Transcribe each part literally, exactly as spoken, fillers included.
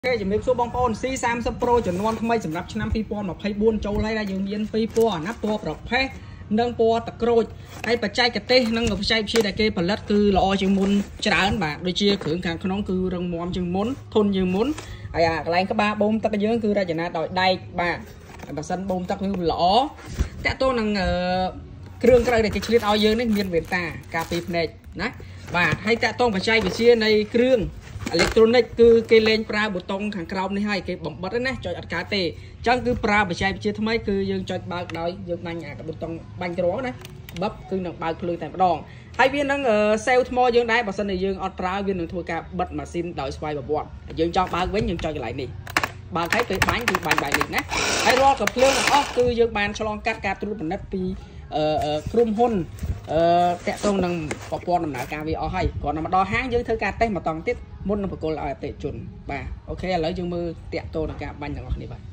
cái chỉ biết số bóng phone C ba mươi Pro chuẩn non thay sầm nắp năm pi pon mà phay buôn châu lấy ra dùng miên pi pon nắp pon bọc phe nâng pon tật rồi hay bật chay cái tê nâng ngọc chay chia đại kê phần lất cứ lo chừng muốn trả ấn bạc đôi chia khưởng càng không cứ rừng mòn chừng muốn thôn chừng muốn ai à lại các ba bông tắc dưới cứ ra chỉ là đòi đây bà bà sân bông tắc như lõ tại tôi nâng kêu cái này cái chia ao dưới nên miên việt ta cà phê này đấy và hay tại tôi phải chay bị chia này kêu electronic គឺគេលេងប្រើប៊ូតុងខាងក្រោមនេះហើយគេបំបិតណាចុចអត់កើតទេអញ្ចឹងគឺប្រើបច្ចេកវិទ្យាថ្មីគឺយើងចុចបើកដោយយើងបាញ់អាប៊ូតុងបាញ់ក្រងណាបបគឺនឹងបើកភ្លើងតែម្ដងហើយវានឹងសេវថ្មយើងដែរបើសិនជាយើងអត់ប្រើវានឹងធ្វើការបិទម៉ាស៊ីនដោយស្វ័យប្រវត្តិយើងចង់បើកវិញយើងចុចកន្លែងនេះបើកហើយពេលបាញ់គឺបាញ់បែបនេះណាហើយរាល់កំភ្លើងទាំងអស់គឺយើងបានឆ្លងកាត់ការត្រួតពិនិត្យពីក្រុមហ៊ុនតាក់ទងនឹងប្រព័ន្ធដំណើរការវាអស់ហើយគ្រាន់តែមកដល់ហាងយើងធ្វើការតេស្តមកតង់ទៀតមុននឹងបកគលឲ្យអតិថិជនបាទអូខេឥឡូវយើងមើលតាក់ទងនឹងការបាញ់ទាំងអស់គ្នាបាទ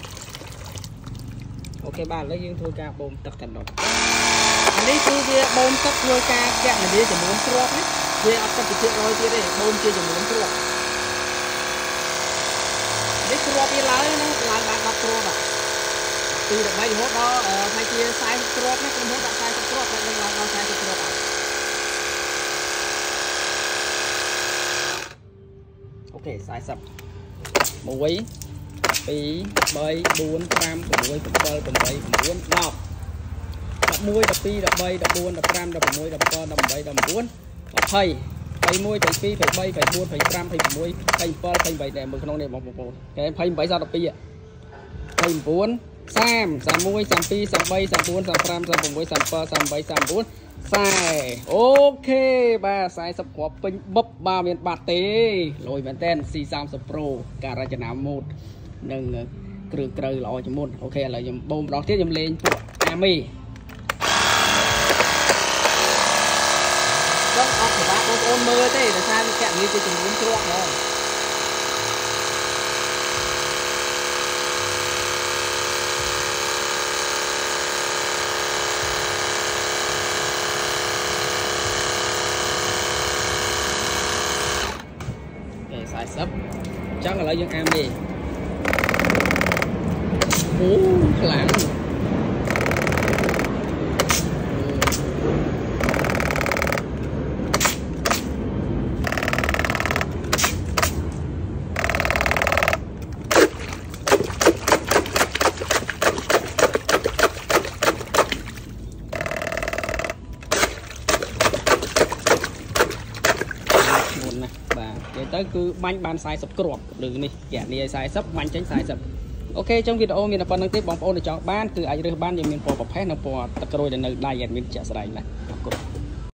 អូខេបាទឥឡូវយើងធ្វើការបូមទឹកតែម្ដងនេះគឺវាបូមទឹកធ្វើការកណនាចំនួនគ្រាប់ណាវាអត់ទឹកជារយទៀតទេបូមជាចំនួនគ្រាប់នេះគ្រាប់វាឡើងណាឡើងបានដប់គ្រាប់បាទពីដើម្បីរហូតដល់ថ្ងៃជាខ្សែគ្រាប់ណាក្រុមហ៊ុនដាក់ខ្សែគ្រាប់តែនឹងឡើងដល់ខ្សែគ្រាប់អត់អូខេខ្សែសិបមួយពីរបីបួនប្រាំប្រាំមួយប្រាំប្រាំប្រាំប្រាំប្រាំប្រាំដប់ដប់មួយដប់ពីរដប់បីដប់បួនដប់ប្រាំដប់ប្រាំដប់ប្រាំដប់ប្រាំដប់ប្រាំដប់ប្រាំភ័យភ័យមួយភ័យពីរភ័យបីភ័យបួនភ័យប្រាំភ័យប្រាំភ័យប្រាំភ័យប្រាំភ័យប្រាំតែមើលក្នុងនេះបងប្អូនគេភ័យប្រាំសល់ពីរភ័យប្រាំសាមសាមមួយសាមពីរសាមបីសាមបួនសាមប្រាំសាមប្រាំសាមប្រាំសាមបីសាមបួនខ្សែអូខេបាទខ្សែសពគ្រាប់ពេញបបបាទមានបាត់ទេលយមែនតើ C ba mươi Pro ការរចនាម៉ូដនិងគ្រឿងក្រៅល្អជាងមុនអូខេឥឡូវខ្ញុំបូមម្ដងទៀតខ្ញុំលេងពួកអាមីต้องអត់ប្របាក់បងប្អូនមើលទេដោយសារវានេះជាចំនួនគ្រាប់ហ្មងសឹបចឹងឥឡូវយើងអាមនេះអូខ្លាំងទៅគឺបាញ់បានខ្សែសិបគ្រាប់ឬនេះគេនេះខ្សែសិបបាញ់ចេញខ្សែសិបអូខេចឹងវីដេអូមានតែប៉ុណ្្នឹងទេបងប្អូនចង់បានគឺអាចរើសបានយើងមានពណ៌ប្រផេះនិងពណ៌ទឹកក្រូចដែលនៅដៃអត់មានជាក់ស្ដែងណាអរគុណ